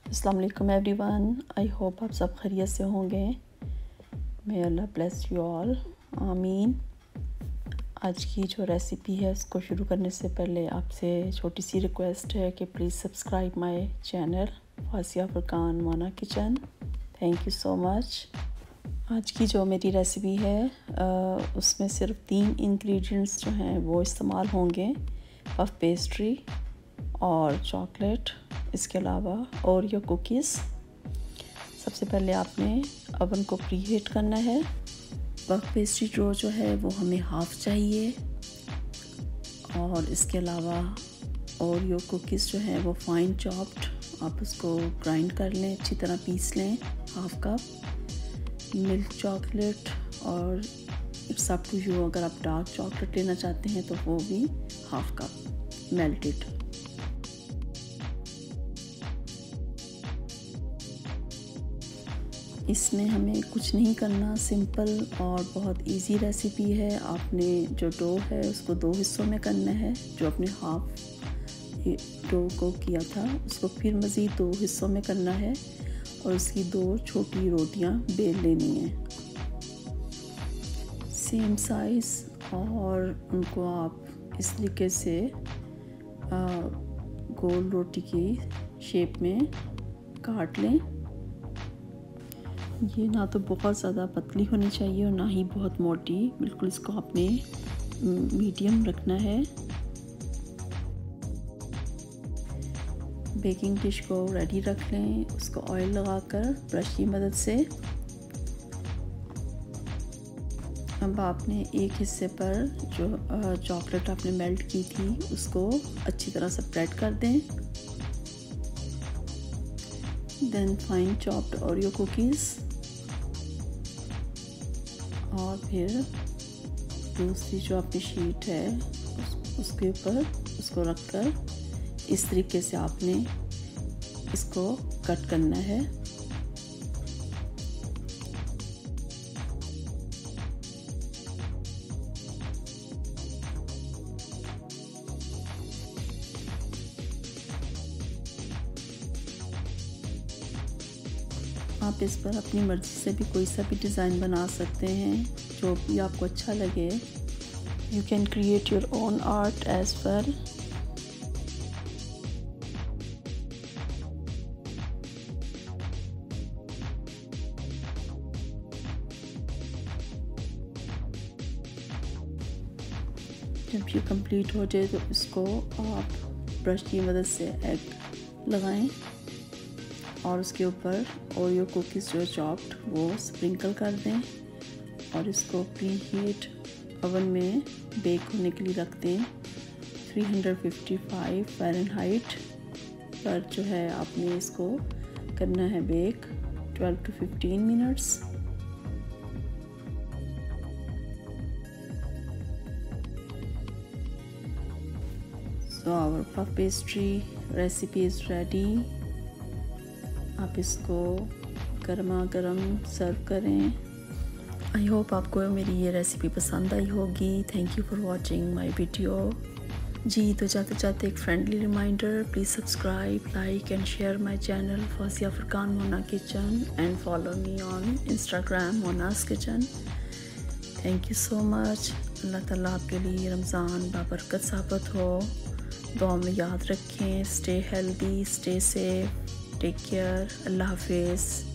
अस्सलाम वालेकुम everyone. I hope आप सब खैरियत से होंगे। May Allah bless you all, आमीन। आज की जो रेसिपी है उसको शुरू करने से पहले आपसे छोटी सी रिक्वेस्ट है कि please subscribe my channel Fasiya Furqan Mona Kitchen. Thank you so much. आज की जो मेरी रेसिपी है उसमें सिर्फ 3 इंग्रेडिएंट्स जो हैं वो इस्तेमाल होंगे, पफ पेस्ट्री और चॉकलेट, इसके अलावा ओरियो कुकीज़। सबसे पहले आपने अवन को प्री हीट करना है। पफ पेस्ट्री जो है वो हमें हाफ़ चाहिए, और इसके अलावा ओरियो कुकीज़ जो है वो फाइन चॉप्ड, आप उसको ग्राइंड कर लें, अच्छी तरह पीस लें, हाफ़ कप। मिल्क चॉकलेट, और इट्स अप टू यू, अगर आप डार्क चॉकलेट लेना चाहते हैं तो वो भी हाफ़ कप मेल्टेड। इसमें हमें कुछ नहीं करना, सिंपल और बहुत इजी रेसिपी है। आपने जो डो है उसको 2 हिस्सों में करना है। जो आपने हाफ डो को किया था उसको फिर मज़ीद 2 हिस्सों में करना है, और उसकी 2 छोटी रोटियां बेल लेनी है सेम साइज़, और उनको आप इस तरीके से गोल रोटी की शेप में काट लें। ये ना तो बहुत ज़्यादा पतली होनी चाहिए और ना ही बहुत मोटी, बिल्कुल इसको आपने मीडियम रखना है। बेकिंग डिश को रेडी रख लें, उसको ऑयल लगाकर ब्रश की मदद से। अब आपने एक हिस्से पर जो चॉकलेट आपने मेल्ट की थी उसको अच्छी तरह स्प्रेड कर दें। Then fine chopped Oreo cookies, और फिर दूसरी जो आपकी शीट है उसके ऊपर उसको रखकर इस तरीके से आपने इसको कट करना है। आप इस पर अपनी मर्ज़ी से भी कोई सा भी डिज़ाइन बना सकते हैं, जो भी आपको अच्छा लगे। You can create your own art as well. जब ये कंप्लीट हो जाए तो इसको आप ब्रश की मदद से एग लगाएं, और उसके ऊपर ओरियो कुकीज़ जो चॉप्ड वो स्प्रिंकल कर दें, और इसको प्री हीट ओवन में बेक होने के लिए रख दें 355 फ़ारेनहाइट पर। जो है आपने इसको करना है bake 12 to 15 minutes. So our puff pastry recipe is ready। आप इसको गर्मा गर्म सर्व करें। आई होप आपको मेरी ये रेसिपी पसंद आई होगी। Thank you for watching my video. जी, तो जाते जाते एक friendly reminder, please subscribe, like and share my channel Fasiya Furqan Mona Kitchen, and follow me on Instagram Mona's Kitchen. Thank you so much. अल्लाह ताला आपके लिए रमज़ान बाबरकत साबित हो। दुआ में याद रखें। Stay healthy, stay safe, take care. अल्लाह हाफिज़।